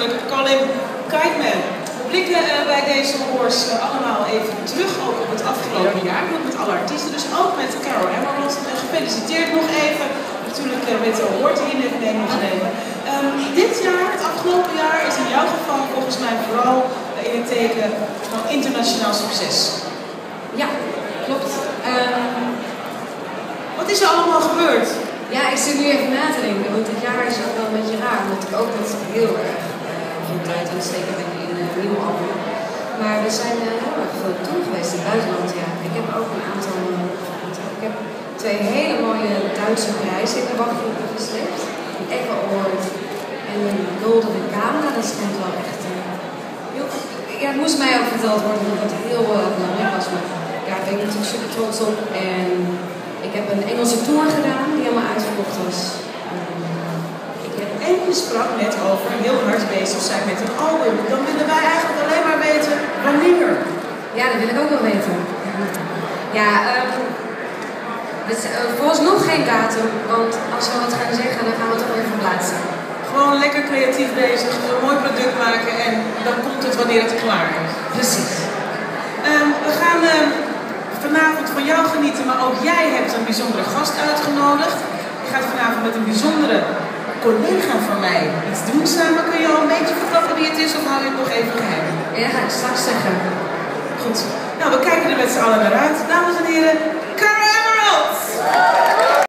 natuurlijk Colin Kiteman. We blikken bij deze awards allemaal even terug ook op het afgelopen jaar. Met alle artiesten, dus ook met Carol Emerald. Gefeliciteerd nog even. Natuurlijk met de award die je net mee mocht nemen. Dit jaar, het afgelopen jaar, is in jouw geval volgens mij vooral in het teken van internationaal succes. Ja, klopt. Wat is er allemaal gebeurd? Ja, ik zit nu even na te denken, want dit jaar is ook wel een beetje raar, omdat ik ook met heel erg veel tijd aan het steken ben in een nieuw album. Maar we zijn heel erg veel toe geweest in het buitenland, ja. Ik heb ook een aantal, ik heb 2 hele mooie Duitse prijzen in de wachtgroep gesleept. Een Echo Award en een Golden Camera, dat schijnt wel echt heel... Ja, het moest mij ook verteld worden dat het heel belangrijk was, maar ja, daar ben ik natuurlijk super trots op. En ik heb een Engelse tour gedaan die helemaal uitverkocht was. En je sprak net over heel hard bezig zijn met een album. Dan willen wij eigenlijk alleen maar weten wanneer. Ja, dat wil ik ook wel weten. Ja, vooralsnog geen datum, want als we wat gaan zeggen, dan gaan we het toch weer verplaatsen. Gewoon lekker creatief bezig, een mooi product maken en dan komt het wanneer het klaar is. Precies. We gaan vanavond van jou genieten, maar ook jij hebt een bijzondere gast uitgenodigd. Je gaat vanavond met een bijzondere collega van mij iets doen samen. Kun je al een beetje verklappen wie het is of hou je het nog even geheim? Ja, ga ik straks zeggen. Goed. Nou, we kijken er met z'n allen naar uit. Dames en heren, Carol Emerald!